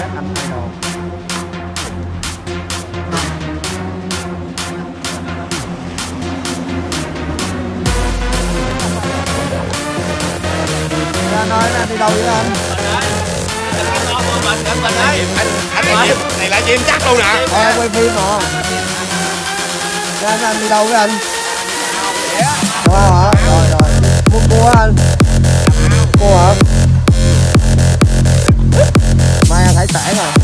dắt anh hay đồ. Anh ơi, anh đi đâu vậy anh? Anh này là chim chắc luôn nè. Quay phim hả? Anh đi đâu với anh? Hả? Rồi. Mua cua anh. Cua hả? Mai ăn hải sản rồi.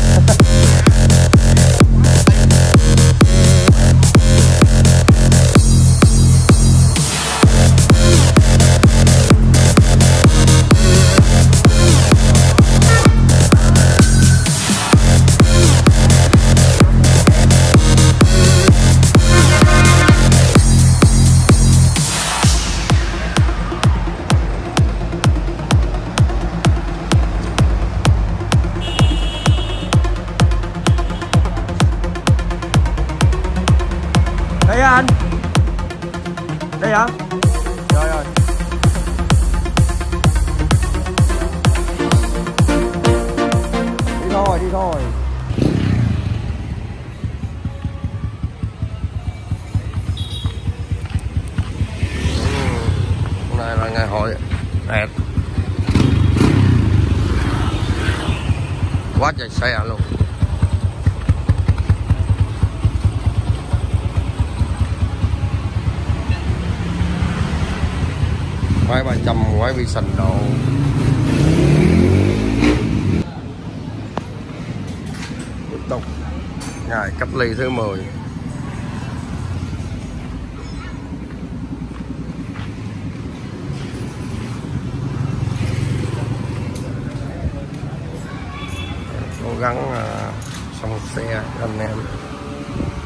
Đây anh. Đây hả? Rồi. Đi thôi. Hôm nay là ngày hội đẹp. Quá trời xe luôn. Quái 300, quái Vision độ. Tiếp tục ngày cách ly thứ 10. Cố gắng xong xe anh em.